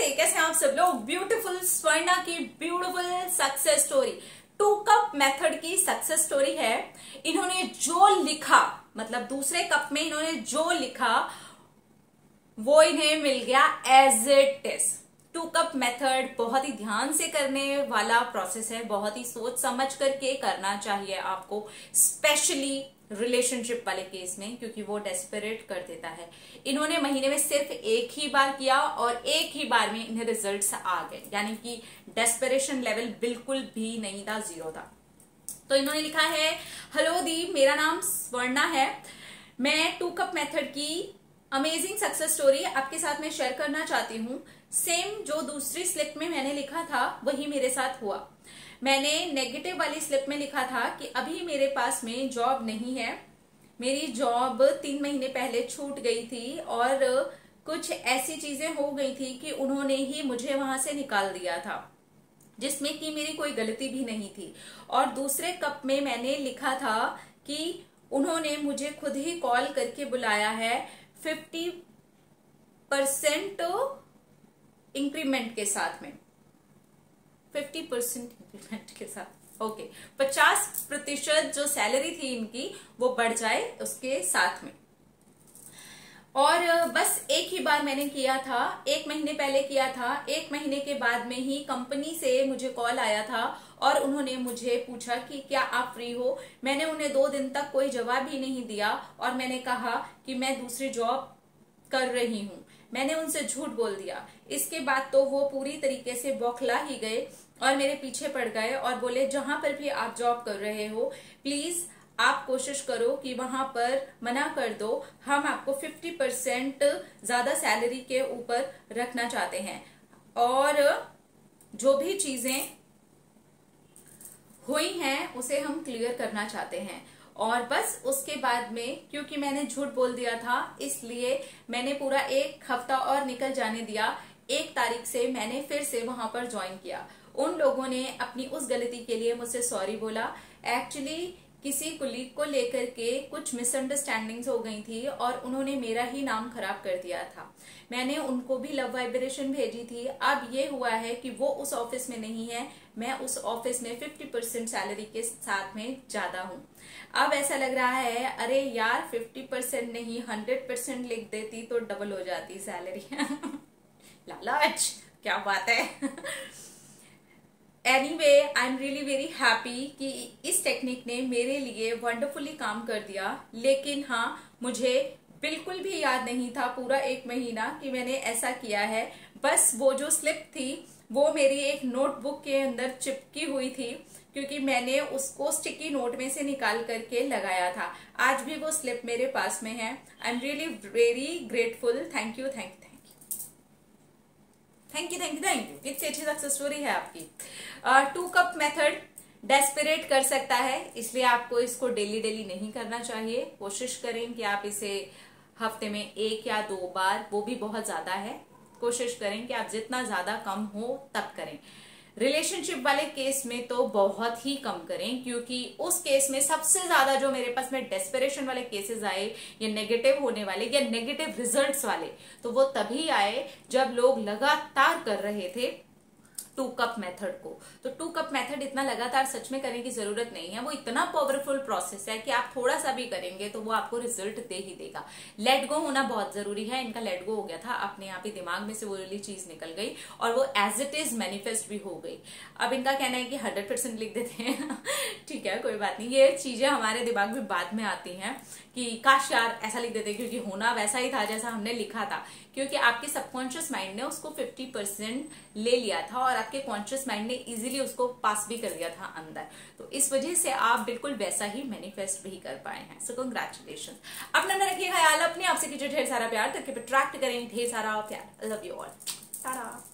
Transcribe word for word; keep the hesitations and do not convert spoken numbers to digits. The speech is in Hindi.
नमस्ते, कैसे हैं आप सब लोग। ब्यूटीफुल स्वर्णा की beautiful success story, two cup method की सक्सेस स्टोरी है। इन्होंने जो लिखा, मतलब दूसरे कप में इन्होंने जो लिखा वो इन्हें मिल गया as it is. Two cup method बहुत ही ध्यान से करने वाला प्रोसेस है, बहुत ही सोच समझ करके करना चाहिए आपको, स्पेशली रिलेशनशिप वाले केस में, क्योंकि वो डेस्परेट कर देता है। इन्होंने महीने में सिर्फ एक ही बार किया और एक ही बार में इन्हें रिजल्ट्स आ गए, यानी कि डेस्परेशन लेवल बिल्कुल भी नहीं था, जीरो था। तो इन्होंने लिखा है, हेलो दी, मेरा नाम स्वर्णा है। मैं टू कप मेथड की अमेजिंग सक्सेस स्टोरी आपके साथ में शेयर करना चाहती हूँ। सेम जो दूसरी स्लिप में मैंने लिखा था वही मेरे साथ हुआ। मैंने नेगेटिव वाली स्लिप में लिखा था कि अभी मेरे पास में जॉब नहीं है, मेरी जॉब तीन महीने पहले छूट गई थी और कुछ ऐसी चीजें हो गई थी कि उन्होंने ही मुझे वहां से निकाल दिया था, जिसमें कि मेरी कोई गलती भी नहीं थी। और दूसरे कप में मैंने लिखा था कि उन्होंने मुझे खुद ही कॉल करके बुलाया है फिफ्टी परसेंट इंक्रीमेंट के साथ में, फिफ्टी परसेंट इंक्रीमेंट के साथ, ओके, पचास प्रतिशत जो सैलरी थी इनकी वो बढ़ जाए उसके साथ में। और बस एक ही बार मैंने किया था, एक महीने पहले किया था। एक महीने के बाद में ही कंपनी से मुझे कॉल आया था और उन्होंने मुझे पूछा कि क्या आप फ्री हो। मैंने उन्हें दो दिन तक कोई जवाब ही नहीं दिया और मैंने कहा कि मैं दूसरी जॉब कर रही हूँ। मैंने उनसे झूठ बोल दिया। इसके बाद तो वो पूरी तरीके से बौखला ही गए और मेरे पीछे पड़ गए और बोले, जहां पर भी आप जॉब कर रहे हो प्लीज आप कोशिश करो कि वहां पर मना कर दो, हम आपको फिफ्टी परसेंट ज्यादा सैलरी के ऊपर रखना चाहते हैं और जो भी चीजें हुई हैं उसे हम क्लियर करना चाहते हैं। और बस उसके बाद में, क्योंकि मैंने झूठ बोल दिया था, इसलिए मैंने पूरा एक हफ्ता और निकल जाने दिया। एक तारीख से मैंने फिर से वहां पर ज्वाइन किया। उन लोगों ने अपनी उस गलती के लिए मुझसे सॉरी बोला। एक्चुअली किसी कुलीग को लेकर के कुछ मिसअंडरस्टैंडिंग्स हो गई थी और उन्होंने मेरा ही नाम खराब कर दिया था। मैंने उनको भी लव वाइब्रेशन भेजी थी। अब ये हुआ है कि वो उस ऑफिस में नहीं है, मैं उस ऑफिस में फिफ्टी परसेंट सैलरी के साथ में ज्यादा हूँ। अब ऐसा लग रहा है, अरे यार फिफ्टी परसेंट नहीं हंड्रेड परसेंट लिख देती तो डबल हो जाती सैलरी। लालच, क्या बात है। Anyway, I am really very happy कि इस टेक्निक ने मेरे लिए वंडरफुली काम कर दिया। लेकिन हाँ, मुझे बिल्कुल भी याद नहीं था पूरा एक महीना कि मैंने ऐसा किया है। बस वो जो स्लिप थी वो मेरी एक नोटबुक के अंदर चिपकी हुई थी, क्योंकि मैंने उसको स्टिकी नोट में से निकाल करके लगाया था। आज भी वो स्लिप मेरे पास में है। I am really very grateful. Thank you, thank you, thank you, thank you, thank you. कितनी अच्छी सक्सेस स्टोरी है आपकी। टू कप मेथड डेस्परेट कर सकता है, इसलिए आपको इसको डेली डेली नहीं करना चाहिए। कोशिश करें कि आप इसे हफ्ते में एक या दो बार, वो भी बहुत ज्यादा है, कोशिश करें कि आप जितना ज्यादा कम हो तब करें। रिलेशनशिप वाले केस में तो बहुत ही कम करें, क्योंकि उस केस में सबसे ज्यादा जो मेरे पास में डेस्परेशन वाले केसेस आए, या नेगेटिव होने वाले या नेगेटिव रिजल्ट्स वाले, तो वो तभी आए जब लोग लगातार कर रहे थे टू कप मेथड को। तो टू कप मेथड इतना लगातार सच में करने की जरूरत नहीं है। वो इतना पावरफुल प्रोसेस है कि आप थोड़ा सा भी करेंगे तो वो आपको रिजल्ट दे ही देगा। लेट गो होना बहुत जरूरी है। इनका लेट गो हो गया था, अपने आप ही दिमाग में से वो वाली चीज निकल गई और वो एज इट इज मैनिफेस्ट भी हो गई। अब इनका कहना है कि हंड्रेड परसेंट लिख देते हैं। ठीक है, कोई बात नहीं। ये चीजें हमारे दिमाग में बाद में आती हैं कि काश यार ऐसा लिख देते, क्योंकि होना वैसा ही था जैसा हमने लिखा था, क्योंकि आपके सबकॉन्शियस माइंड ने उसको फिफ्टी परसेंट ले लिया था और आपके कॉन्शियस माइंड ने इजीली उसको पास भी कर दिया था अंदर। तो इस वजह से आप बिल्कुल वैसा ही मैनिफेस्ट भी कर पाए हैं। So congratulation. अपना ना रखिए ख्याल, अपने आपसे कीजिए ढेर सारा प्यार, तक अट्रैक्ट करें ढेर सारा प्यार। Love you all. टाटा।